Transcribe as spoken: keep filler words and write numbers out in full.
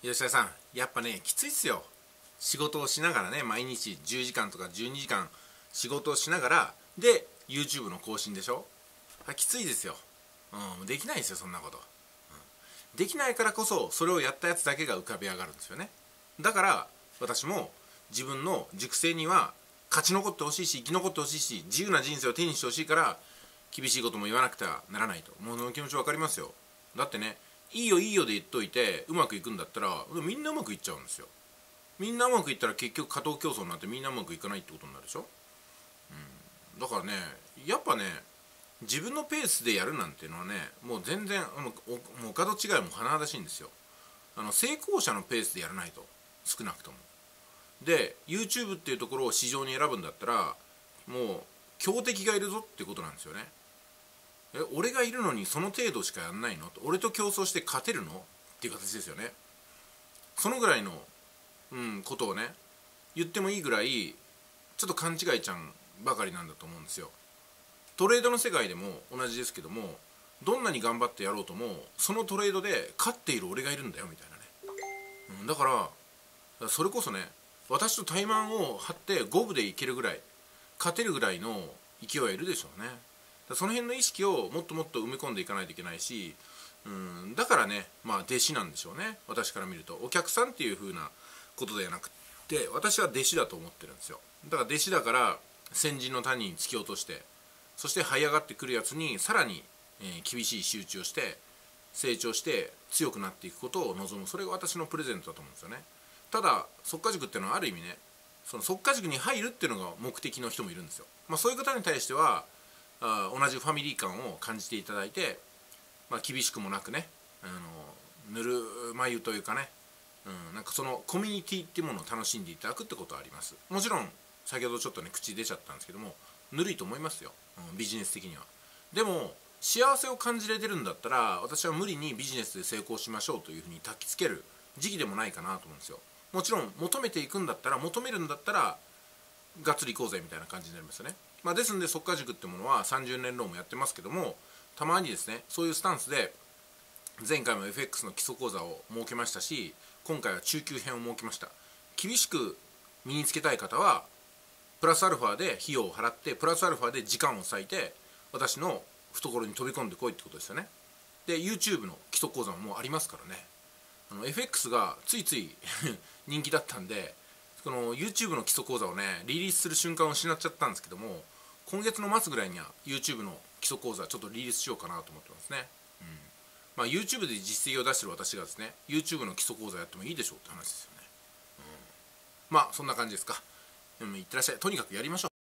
吉田さん、やっぱね、きついっすよ。仕事をしながらね、毎日じゅうじかんとかじゅうにじかん仕事をしながら、で、YouTube の更新でしょ。あ、きついですよ。うん、できないですよ、そんなこと。うん、できないからこそ、それをやったやつだけが浮かび上がるんですよね。だから、私も自分の熟成には勝ち残ってほしいし、生き残ってほしいし、自由な人生を手にしてほしいから、厳しいことも言わなくてはならないと。もうその気持ち分かりますよ。だってね、いいよいいよで言っといてうまくいくんだったらみんなうまくいっちゃうんですよ。みんなうまくいったら結局過当競争になってみんなうまくいかないってことになるでしょ。うん、だからね、やっぱね、自分のペースでやるなんていうのはね、もう全然もうもう他と違いも甚だしいんですよ。あの成功者のペースでやらないと、少なくとも。で YouTube っていうところを市場に選ぶんだったら、もう強敵がいるぞってことなんですよね。え俺がいるのにその程度しかやんないのと、俺と競争して勝てるのっていう形ですよね。そのぐらいの、うん、ことをね言ってもいいぐらいちょっと勘違いちゃんばかりなんだと思うんですよ。トレードの世界でも同じですけども、どんなに頑張ってやろうともそのトレードで勝っている俺がいるんだよみたいなね、うん、だからそれこそね、私と怠慢を張って五分でいけるぐらい勝てるぐらいの勢いはいるでしょうね。その辺の意識をもっともっと埋め込んでいかないといけないし、うん、だからね、まあ弟子なんでしょうね。私から見るとお客さんっていう風なことではなくて、私は弟子だと思ってるんですよ。だから弟子だから先人の谷に突き落として、そして這い上がってくるやつにさらに、えー、厳しい仕打ちをして成長して強くなっていくことを望む、それが私のプレゼントだと思うんですよね。ただ即家塾っていうのはある意味ね、その即家塾に入るっていうのが目的の人もいるんですよ。まあ、そういう方に対してはあ同じファミリー感を感じていただいて、まあ、厳しくもなくね、あのぬるま湯というかね、うん、なんかそのコミュニティっていうものを楽しんでいただくってことはあります。もちろん先ほどちょっとね口出ちゃったんですけども、ぬるいと思いますよ、うん、ビジネス的には。でも幸せを感じれてるんだったら、私は無理にビジネスで成功しましょうというふうに焚きつける時期でもないかなと思うんですよ。もちろん求めていくんだったら、求めるんだったらがっつり行こうぜみたいな感じになりますよね。まあ、ですので即家塾ってものはさんじゅうねんローンもやってますけども、たまにですねそういうスタンスで前回も エフエックス の基礎講座を設けましたし、今回は中級編を設けました。厳しく身につけたい方はプラスアルファで費用を払って、プラスアルファで時間を割いて私の懐に飛び込んでこいってことですよね。で YouTube の基礎講座ももうありますからね。あの エフエックス がついつい人気だったんで、この YouTube の基礎講座をねリリースする瞬間を失っちゃったんですけども、今月の末ぐらいには YouTube の基礎講座ちょっとリリースしようかなと思ってますね。うん、まあ YouTube で実績を出してる私がですね YouTube の基礎講座やってもいいでしょうって話ですよね。うん、まあそんな感じですか。うん、いってらっしゃい。とにかくやりましょう。